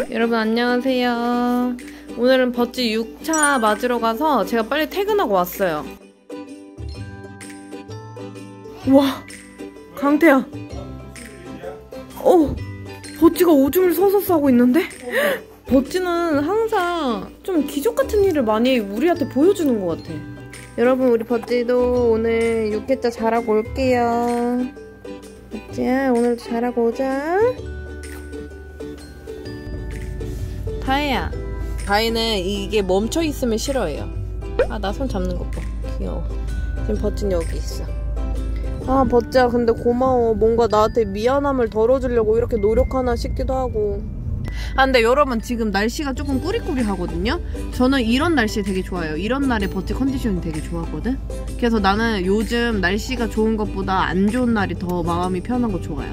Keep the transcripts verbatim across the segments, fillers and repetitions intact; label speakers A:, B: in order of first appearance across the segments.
A: 여러분 안녕하세요. 오늘은 버찌 육 차 맞으러 가서 제가 빨리 퇴근하고 왔어요. 우와, 강태야. 어, 버찌가 오줌을 서서 싸고 있는데? 버찌는 항상 좀 기적 같은 일을 많이 우리한테 보여주는 것 같아. 여러분, 우리 버찌도 오늘 육 회차 잘하고 올게요. 버찌야, 오늘도 잘하고 오자. 다혜야, 다혜는 이게 멈춰있으면 싫어해요. 아, 나 손 잡는 것 봐. 귀여워. 지금 버찌는 여기 있어. 아, 버찌야, 근데 고마워. 뭔가 나한테 미안함을 덜어주려고 이렇게 노력하나 싶기도 하고. 아, 근데 여러분, 지금 날씨가 조금 꾸리꾸리하거든요? 저는 이런 날씨 되게 좋아해요. 이런 날에 버찌 컨디션이 되게 좋아하거든? 그래서 나는 요즘 날씨가 좋은 것보다 안 좋은 날이 더 마음이 편한 거 좋아요.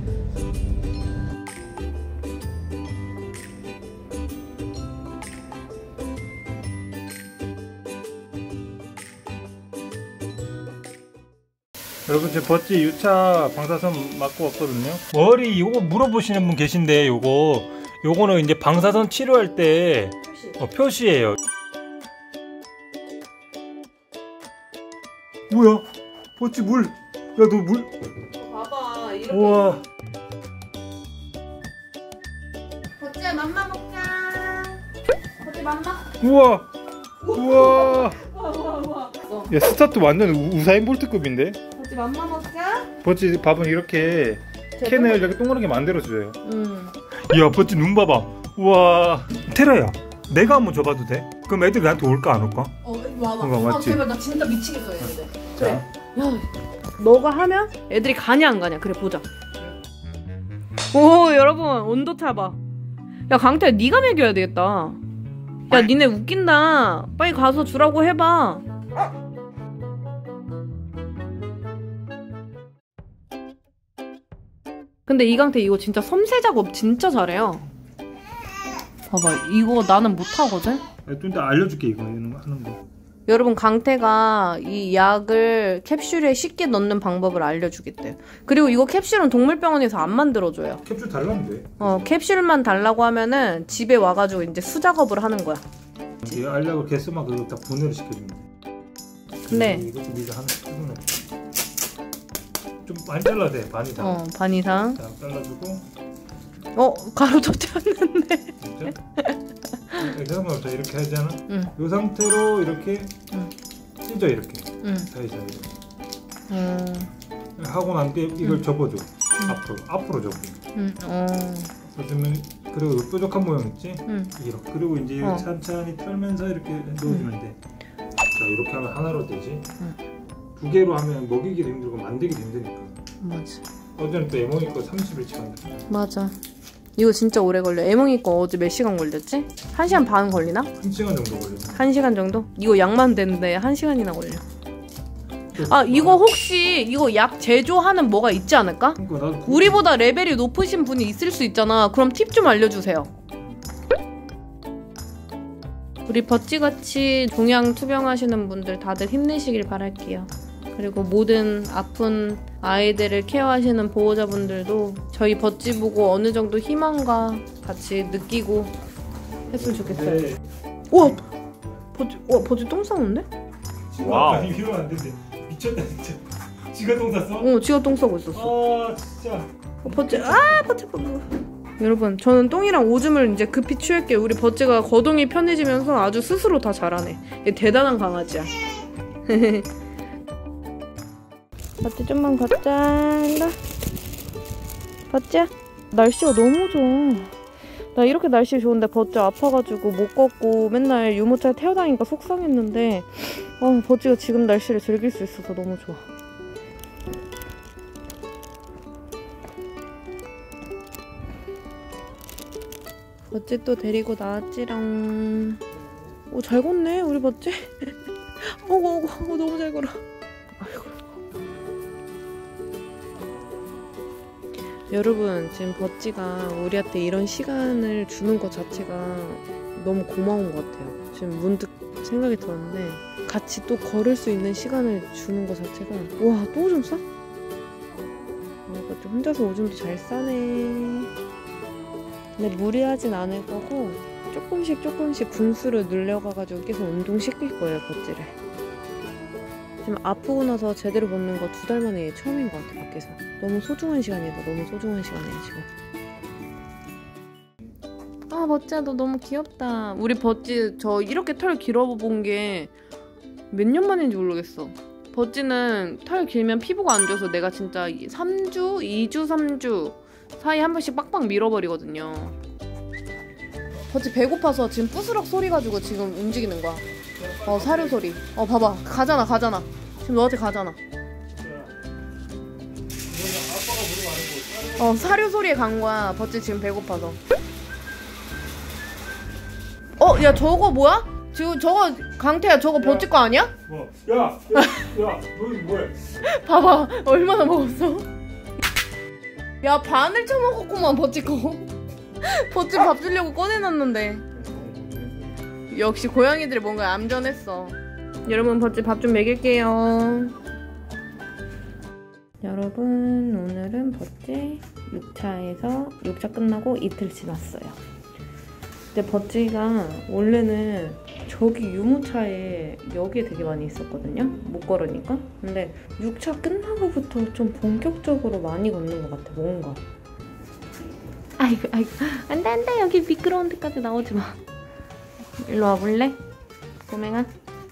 B: 여러분, 제 버찌 육 차 방사선 맞고 왔거든요. 머리 요거 물어보시는 분 계신데, 요거 요거는 이제 방사선 치료할 때 표시. 어, 표시예요. 뭐야? 버찌 물. 야, 너 물.
A: 봐봐, 이렇게.
B: 우와.
A: 버찌야, 맘마 먹자. 버찌 맘마.
B: 우와. 우와.
A: 우와, 우와, 우와.
B: 야, 스타트 완전 우, 우사인 볼트급인데?
A: 버찌 맘마 먹자.
B: 버찌 밥은 이렇게 캔을 이렇게 동그랗게 만들어줘요.
A: 응.
B: 이야, 버찌 눈 봐봐. 우와. 테라야, 내가 한번 줘봐도 돼? 그럼 애들 나한테 올까 안 올까?
A: 어, 와봐.
B: 어, 맞지?
A: 아, 제발, 나 진짜 미치겠어, 얘네들.
B: 자.
A: 그래. 야, 너가 하면 애들이 가냐 안 가냐. 그래, 보자. 오, 여러분, 온도 타봐. 야, 강태야, 네가 먹여야 되겠다. 야, 니네 웃긴다. 빨리 가서 주라고 해봐. 근데 이 강태 이거 진짜 섬세 작업 진짜 잘해요. 봐봐, 이거 나는 못하거든?
B: 좀 이따 알려줄게, 이거 하는 거.
A: 여러분, 강태가 이 약을 캡슐에 쉽게 넣는 방법을 알려주겠대요. 그리고 이거 캡슐은 동물병원에서 안 만들어줘요.
B: 캡슐 달라면 돼.
A: 어, 캡슐만 달라고 하면은 집에 와가지고 이제 수작업을 하는 거야.
B: 이 알약을 개수만 그거 딱 분해를 시켜주면 돼.
A: 근데
B: 이것도 네가 하나씩 뜯어놓고 좀 많이 잘라도 돼. 반 이상.
A: 어, 반 이상.
B: 자, 잘라주고.
A: 어, 가루 젖혔는데.
B: 진짜? 이렇게 하면 이렇게 하잖아.
A: 응.
B: 이 상태로 이렇게
A: 응.
B: 찢어, 이렇게.
A: 응.
B: 사이사이.
A: 음.
B: 하고 난 뒤에 이걸
A: 응.
B: 접어줘.
A: 응.
B: 앞으로, 앞으로 접어.
A: 응. 어.
B: 그러면 그리고 뾰족한 모양 있지?
A: 응.
B: 이렇게. 그리고 이제
A: 어.
B: 천천히 털면서 이렇게 넣어주면
A: 응.
B: 돼. 자, 이렇게 하면 하나로 되지.
A: 응.
B: 두 개로 하면 먹이기도 힘들고 만들기도 힘드니까.
A: 맞아.
B: 어제는 또 에몽이 거 삼십 일치 간다.
A: 맞아. 이거 진짜 오래 걸려. 에몽이 거 어제 몇 시간 걸렸지? 한 시간 반 걸리나?
B: 한 시간 정도 걸려.
A: 한 시간 정도? 이거 약만 되는데 한 시간이나 걸려. 아, 이거 혹시 이거 약 제조하는 뭐가 있지 않을까?
B: 그러니까 나도 그...
A: 우리보다 레벨이 높으신 분이 있을 수 있잖아. 그럼 팁 좀 알려주세요. 우리 버찌같이 종양 투병하시는 분들 다들 힘내시길 바랄게요. 그리고 모든 아픈 아이들을 케어하시는 보호자분들도 저희 버찌 보고 어느 정도 희망과 같이 느끼고 했으면 좋겠어요.
B: 네.
A: 우와! 버찌, 우와, 버찌 똥 싸는데?
B: 와우. 아니, 이러면 안 된대. 미쳤다, 진짜. 지가 똥 쌌어?
A: 어, 지가 똥 싸고 있었어.
B: 아, 진짜.
A: 어, 버찌, 아, 버찌, 버찌. 여러분, 저는 똥이랑 오줌을 이제 급히 취할게요. 우리 버찌가 거동이 편해지면서 아주 스스로 다 잘하네. 얘 대단한 강아지야. 버찌 좀만 걷자. 버찌야, 날씨가 너무 좋아. 나 이렇게 날씨 좋은데 버찌 아파가지고 못 걷고 맨날 유모차에 태워다니니까 속상했는데 어, 버찌가 지금 날씨를 즐길 수 있어서 너무 좋아. 버찌 또 데리고 나왔지롱. 오, 잘 걷네 우리 버찌. 어구 어구 어구, 너무 잘 걸어. 아이고. 여러분, 지금 버찌가 우리한테 이런 시간을 주는 것 자체가 너무 고마운 것 같아요. 지금 문득 생각이 들었는데 같이 또 걸을 수 있는 시간을 주는 것 자체가. 와, 또 오줌 싸? 우리 버찌 혼자서 오줌도 잘 싸네. 근데 무리하진 않을 거고 조금씩 조금씩 분수를 늘려가가지고 계속 운동시킬 거예요, 버찌를. 지금 아프고 나서 제대로 걷는 거 두 달 만에 처음인 것 같아, 밖에서. 너무 소중한 시간이다, 너무 소중한 시간이야, 지금. 아, 버찌야, 너 너무 귀엽다. 우리 버찌 저 이렇게 털 길어본 게 몇 년 만인지 모르겠어. 버찌는 털 길면 피부가 안 좋아서 내가 진짜 삼 주, 이 주, 삼 주 사이 한 번씩 빡빡 밀어버리거든요. 버찌 배고파서 지금 부스럭 소리 가지고 지금 움직이는 거야. 어, 사료 소리. 어, 봐봐. 가잖아, 가잖아. 지금 너한테 가잖아. 어, 사료 소리에 간 거야. 버찌 지금 배고파서. 어, 야, 저거 뭐야? 지금 저거 강태야, 저거 버찌 거 아니야?
B: 뭐? 야, 야, 야, 너 이거 뭐해?
A: 봐봐, 얼마나 먹었어? 야, 반을 쳐먹었구만, 버찌 거. 버찌 밥 주려고 꺼내놨는데. 역시 고양이들이 뭔가 얌전했어. 여러분, 버찌 밥 좀 먹일게요. 여러분, 오늘은 버찌 육 차에서 육 차 끝나고 이틀 지났어요. 근데 버찌가 원래는 저기 유모차에 여기에 되게 많이 있었거든요? 못 걸으니까? 근데 육 차 끝나고부터 좀 본격적으로 많이 걷는 것 같아, 뭔가. 아이고, 아이고. 안 돼, 안 돼. 여기 미끄러운 데까지 나오지 마. 일로 와볼래? 꼬맹아?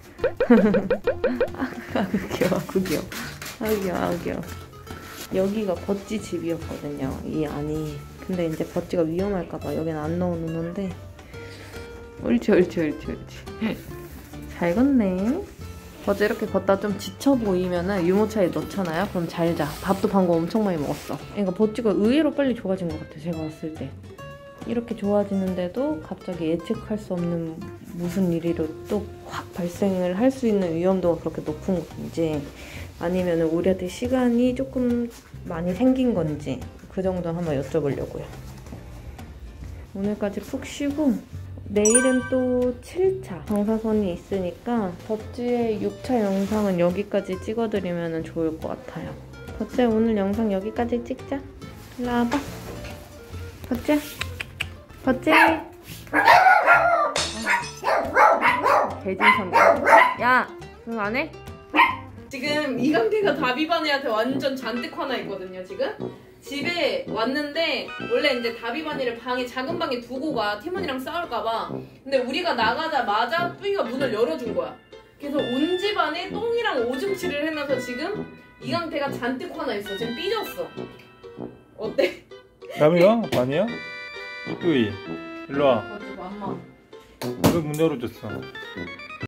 A: 아구 귀여워, 아구 귀여워. 아구 귀여워, 아구 귀여워. 여기가 버찌 집이었거든요, 이 안이. 근데 이제 버찌가 위험할까봐 여기는 안 넣어놓는데. 옳지, 옳지, 옳지, 옳지. 잘 걷네. 버찌 이렇게 걷다 좀 지쳐 보이면은 유모차에 넣잖아요? 그럼 잘 자. 밥도 방금 엄청 많이 먹었어. 그러니까 버찌가 의외로 빨리 좋아진 것 같아, 제가 왔을 때. 이렇게 좋아지는데도 갑자기 예측할 수 없는 무슨 일이 또 확 발생을 할 수 있는 위험도가 그렇게 높은 건지, 아니면 우리한테 시간이 조금 많이 생긴 건지, 그 정도 한번 여쭤보려고요. 오늘까지 푹 쉬고 내일은 또 칠 차 방사선이 있으니까 버찌의 육 차 영상은 여기까지 찍어드리면 좋을 것 같아요. 버찌야, 오늘 영상 여기까지 찍자. 일로 와봐. 버찌야. 버찌. 개진선다. 야, 그거 안 해? 지금 이강태가 다비바니한테 완전 잔뜩 화나 있거든요, 지금. 집에 왔는데 원래 이제 다비바니를 방에 작은 방에 두고 가, 티몬이랑 싸울까봐. 근데 우리가 나가자마자 뿌이가 문을 열어준 거야. 그래서 온 집안에 똥이랑 오줌 칠을 해놔서 지금 이강태가 잔뜩 화나 있어. 지금 삐졌어. 어때?
B: 남이야? 아니야? 뿌이 일로 와.
A: 맞아, 맘마.
B: 왜 문 열어줬어?